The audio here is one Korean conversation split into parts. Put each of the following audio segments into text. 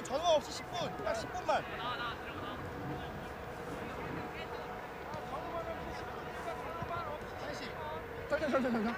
10분 전화 없이 10분. 딱 10분만. 잠깐.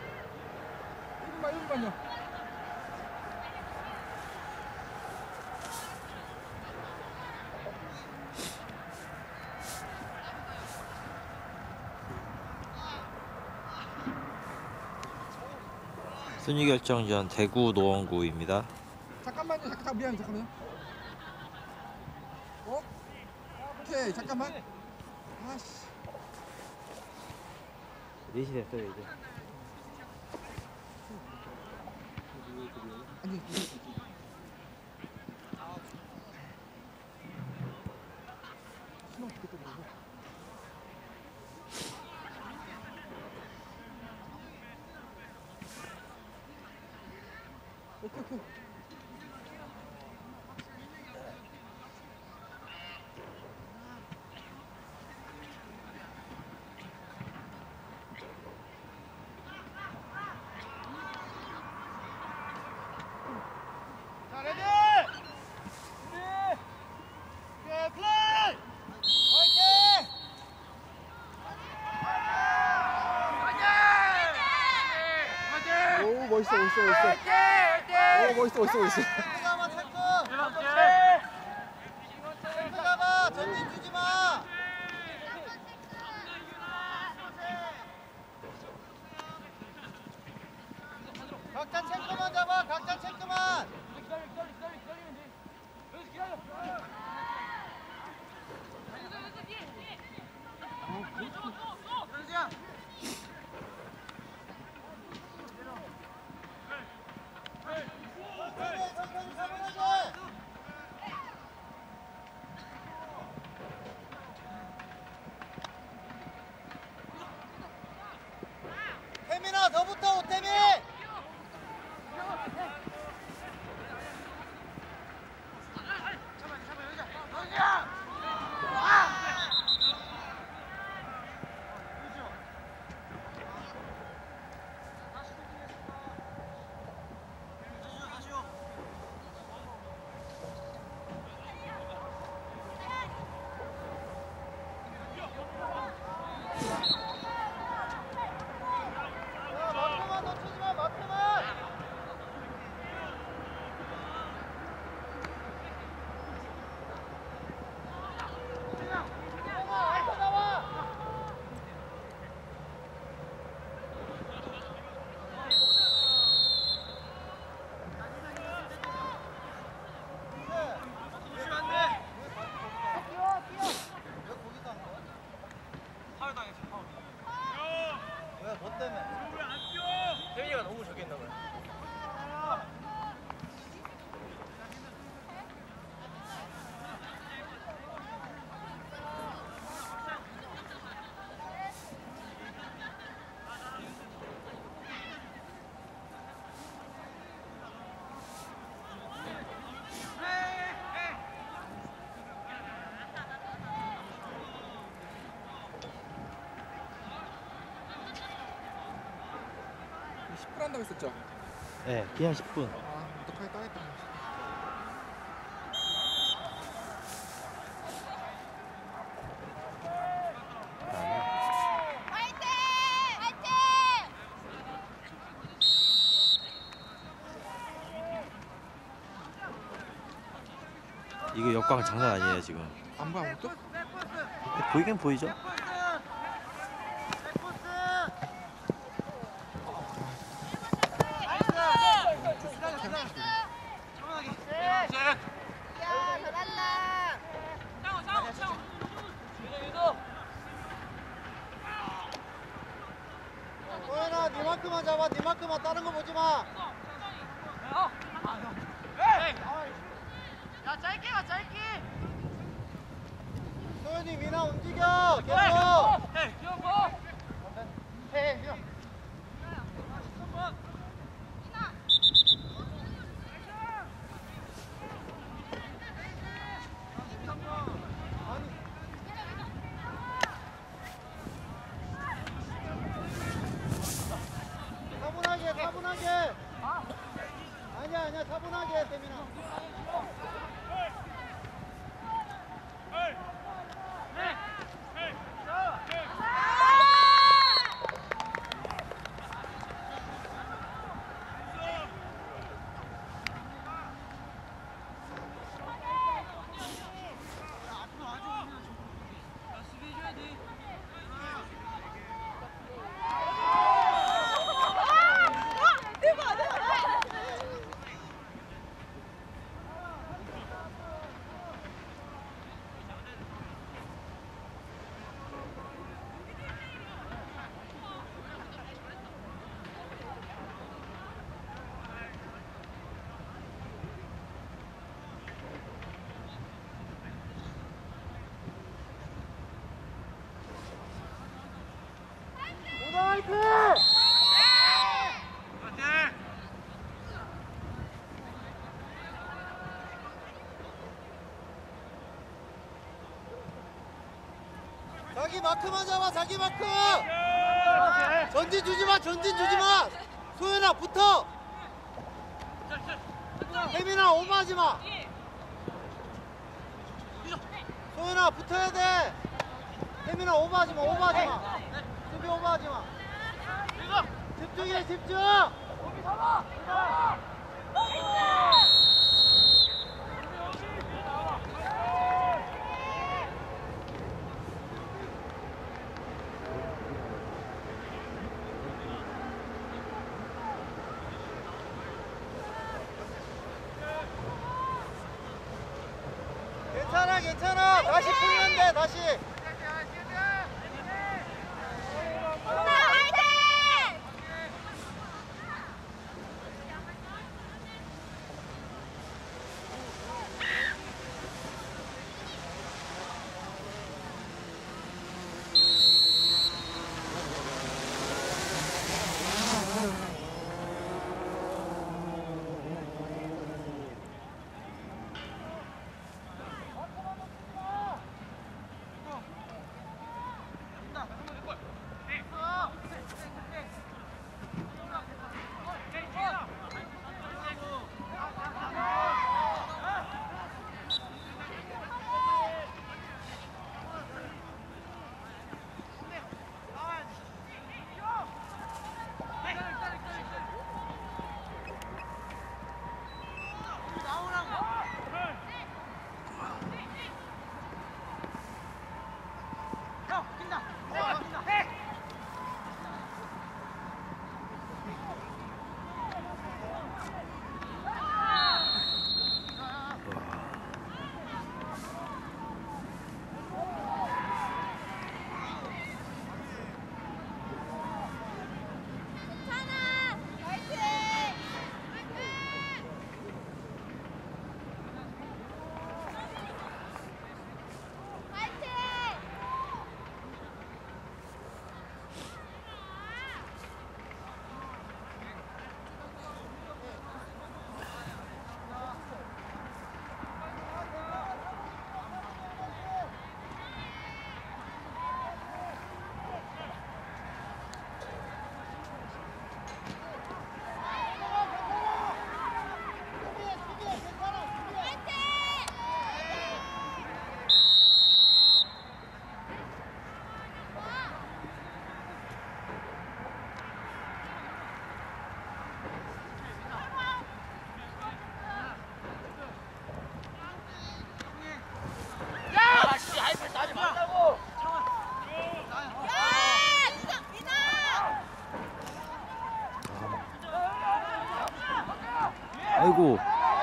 1분만요. 순위 결정전 대구 노원구입니다. 잠깐만요. 잠깐만요. 오케이, 잠깐만. 아씨. 4시 됐어요 이제. 아니. 신호 죽겠다 그러고. 오케이. 자, 레디! 오케이, 플레이! 화이팅! 오, 멋있어. 오, 멋있어. 체크가마, 체크 잡아, 전진 주지 마. 각자 체크만 잡아, 각자 체크만. 태민아, 너부터 오태민! 마크만 놓치지 마, 마크만! 뭐 때문에? 태민이가 너무 저기 했나 봐요. 한다고 했었죠? 네, 그냥 10분. 아, 어떡하게 따겠다. 이거 역광 장난 아니에요 지금. 안 보여 아무것도? 보이긴 보이죠? 소연아, 네 마크만 잡아, 네 마크만. 다른 거 보지 마. 야, 짧게 가, 짧게. 소연이, 미나 움직여. 계속. 해. 차분하게. 아니야, 차분하게, 태민아. 자기 마크만 잡아, 자기 마크. 전진 주지 마, 전진 주지 마. 소연아 붙어. 혜민아 오버하지 마. 소연아 붙어야 돼. 혜민아 오버하지 마, 오버하지 마. 수비 오버하지 마. 집중해, 집중. 괜찮아, 괜찮아. 다시 풀면 돼, 다시. 아이고.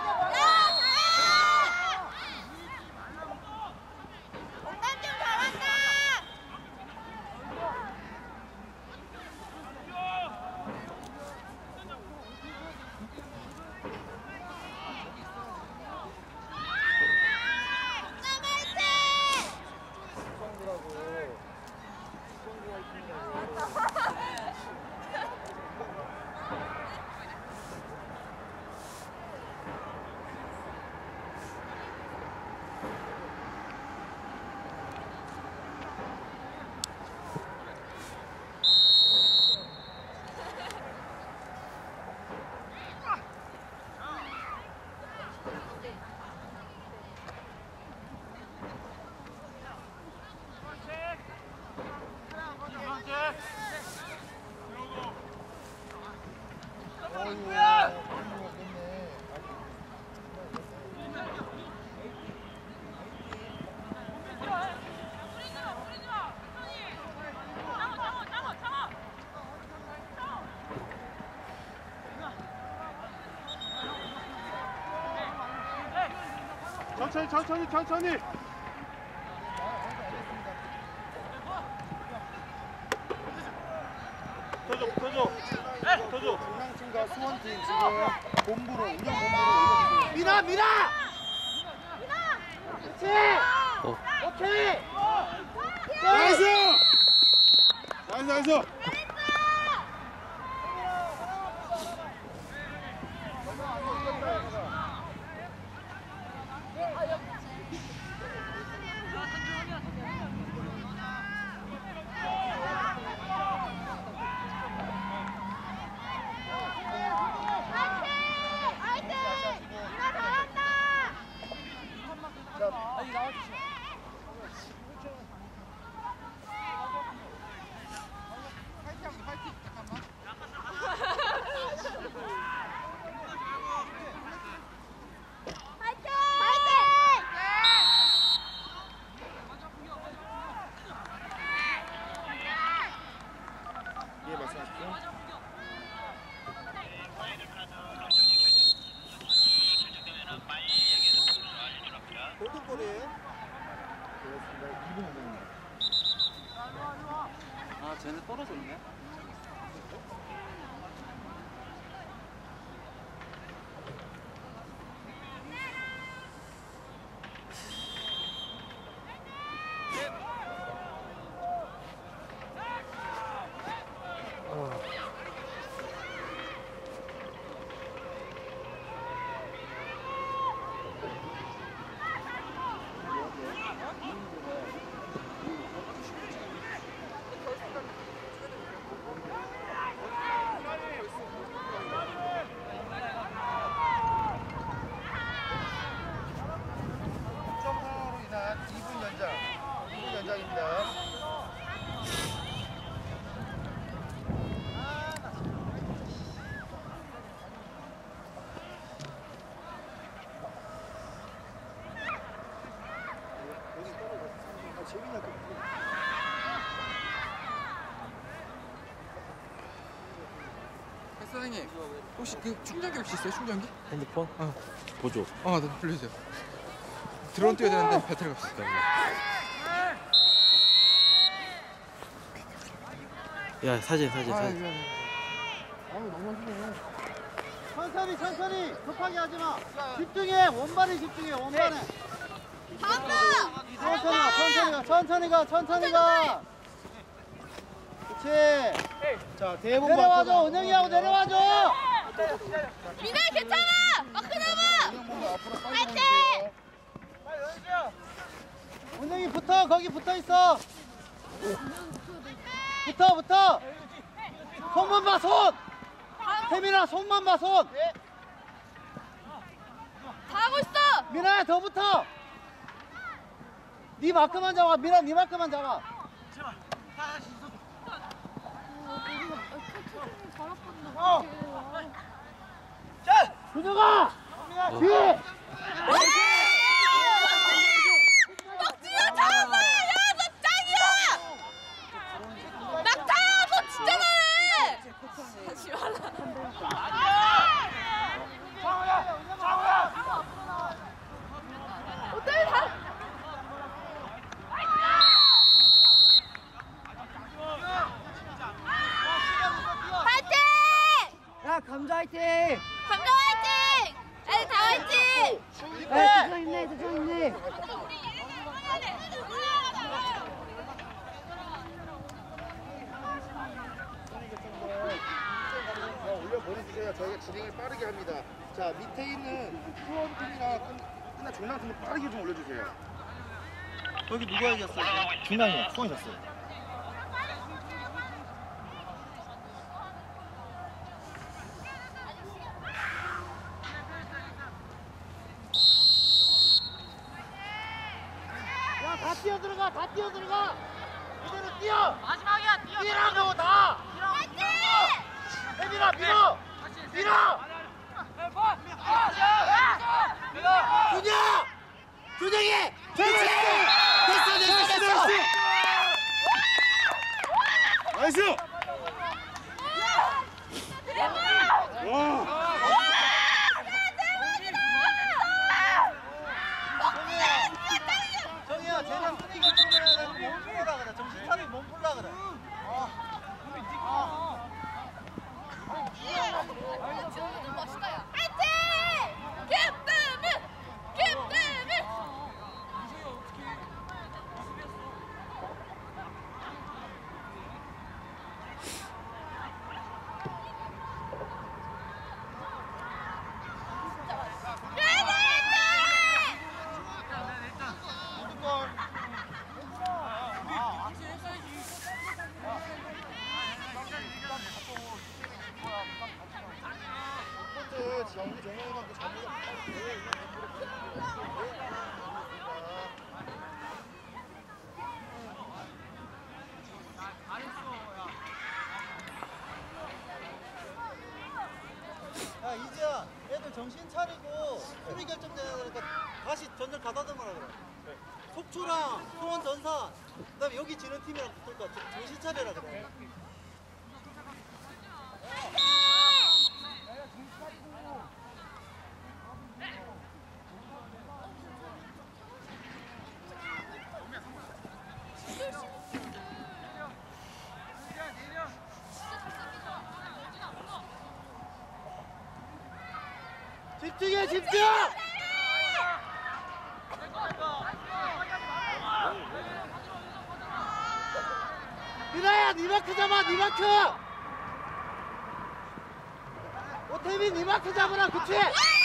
천천히. 붙어줘. 중앙팀과 수원팀 지금 본부로 운영 본부로 밀어. 그렇지. 오케이. 나이스. 소리. 아, 쟤네 떨어졌네. 점사로 인한 2분 연장. 2분 연장입니다. 사장님 혹시 그 충전기 혹시 있어요? 충전기? 핸드폰? 어. 보조. 네, 불러주세요. 드론 뛰어야 되는데 배터리가 없어. 야, 사진. 천천히 급하게 하지 마. 집중해. 원반에 집중해. 원반에. 천천히 가. 그렇지. 자, 대본 내려와줘. 은영이하고 내려와줘. 민아 괜찮아! 마크 잡아! 파이팅! 은영이 붙어. 거기 붙어 있어. 붙어. 손만 봐, 손. 태민아, 손만 봐, 손. 다 하고 있어! 민아야, 더 붙어. 네 마크만 잡아. 민아, 네 마크만 잡아. 준혁아! 뒤에! 막지마 잘한다! 야, 너 짱이야! 낙타야, 너 진짜 잘해! 하지 말라. 어때? 파이팅! 야, 감자 화이팅! 감정 화이팅! 애들 다 화이팅! 대전 있네. 올려보내주세요. 저희가 진행을 빠르게 합니다. 자, 밑에 있는 후원팀이나 끝나 중앙팀을 빠르게 좀 올려주세요. 거기 누가 이겼어? 중앙이요. 수원이 졌어요. 야, 다 뛰어 들어가. 이대로 뛰어. 마지막이야, 뛰어. 뛰라고 다. 화이팅! 혜민아, 밀어. 준영이. 됐어. 나이스! 와! 정이야, 쟤는 분위기 풀어야 되고 몸 풀라 그래. 정신 차리고 몸 풀라 그래. 멋있다, 야. 화이팅! 김태민! 정우 정우만도 잡으려. 야, 이제야, 애들 정신 차리고 수비 결정돼야 되니까 다시 전열 가다듬어라 그래. 속초랑 수원 전산, 그다음에 여기 지는 팀이랑 붙을 거야. 정신 차려라 그래. 집중해 집중. 미나야 니 마크 잡아 니 마크. 오태민 니 마크 잡으라 그치?